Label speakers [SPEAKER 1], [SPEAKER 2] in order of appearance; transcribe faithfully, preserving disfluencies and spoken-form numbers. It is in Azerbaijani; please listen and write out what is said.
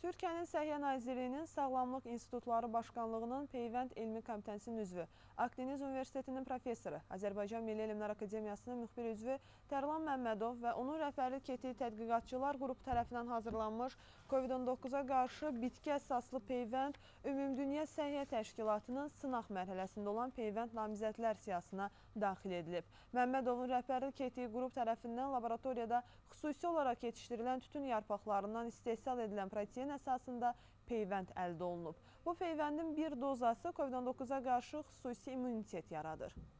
[SPEAKER 1] Türkiyənin Səhiyyə Nazirliyinin Sağlamlıq İnstitutları Başkanlığının Peyvənd Elmi Komitəsinin üzvü, Akdeniz Universitetinin professoru, Azərbaycan Milli Elmlər Akademiyasının müxbir üzvü Tərlan Məmmədov və onun rəhbərlik etdiyi tədqiqatçılar qrupu tərəfindən hazırlanmış Covid on doqquza qarşı bitki əsaslı peyvənd Ümumdünya Səhiyyə Təşkilatının sınaq mərhələsində olan peyvənd namizədlər siyahısına daxil edilib. Məmmədovun rəhbərlik etdiyi qrup tərəfindən laboratoriyada xüsusi olaraq yetişdirilən tütün yarpaqlarından istehsal edilən protein əsasında peyvənd əldə olunub. Bu peyvəndin bir dozası Covid on doqquza qarşı xüsusi immunitet yaradır.